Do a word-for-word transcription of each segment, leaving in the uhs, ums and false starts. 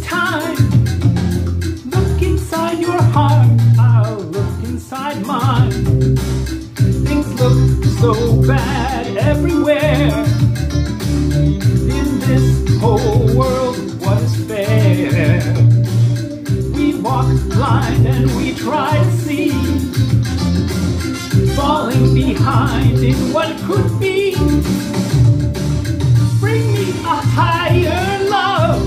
time. Look inside your heart, I'll look inside mine. Things look so bad everywhere. In this whole world, what is fair? We walk blind and we try to see, falling behind in what could be. Bring me a higher love.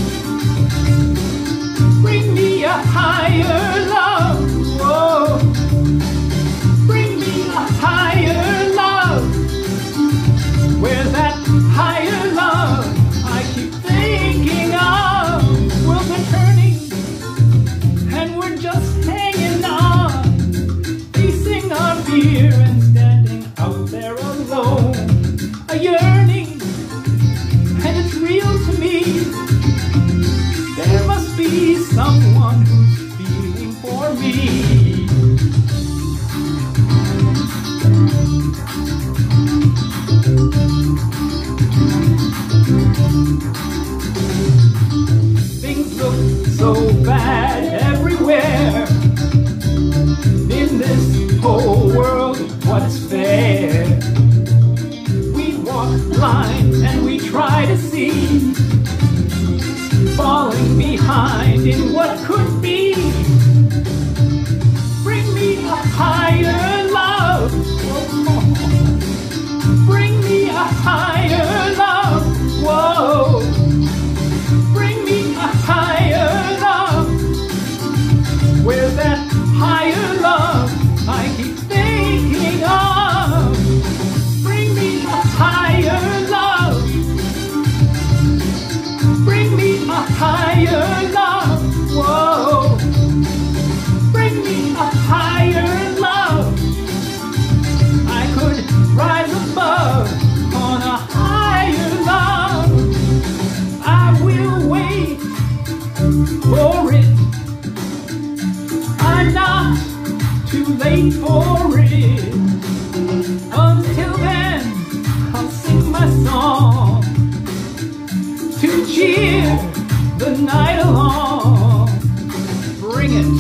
Bring me a higher love. Whoa. Bring me a higher love. Where's that higher love I keep thinking of? Worlds are turning and we're just hanging on, facing our fear and standing out there alone. A yearning, and it's real to me. There must be someone who's feeling for me. Things look so bad everywhere. In this whole world, what is fair? We walk blind and we try to see, falling behind in what could be. Bring me a higher love. Bring me a higher love. Whoa. Bring me a higher love. Where's that higher love I keep thinking of? Bring me a higher love. Bring me a higher love. Whoa. Bring me a higher love. I could rise above on a higher love. I will wait for it. I'm not too late for it. Until then, I'll sing my song to cheer the night along. Bring it.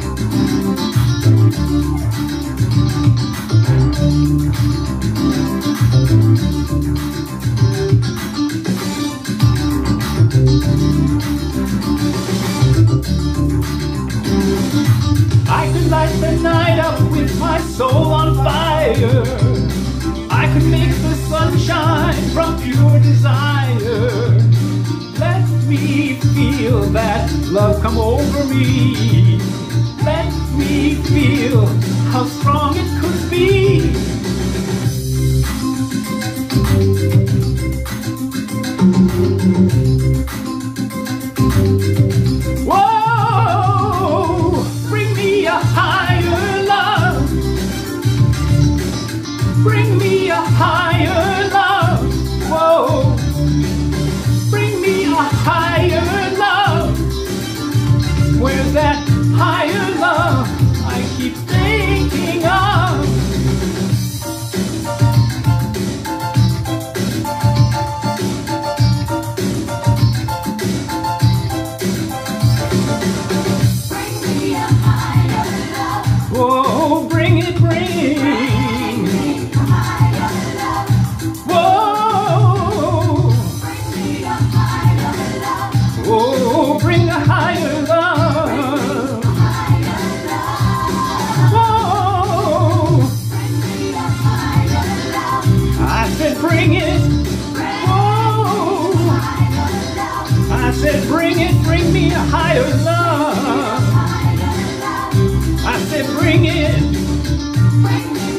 I could light the night up with my soul on fire. I could make the sun shine from pure desire. Let me feel that love come over me. Let me feel how strong it could be. Whoa! Bring me a higher love. Bring me a higher love. Whoa! Bring me a higher love. Where's that higher love I keep thinking of? Whoa, bring it, bring it. Whoa. Whoa, bring a higher love. Whoa. I said bring it. Whoa. I said bring it, bring me a higher love. I said bring it. Bring me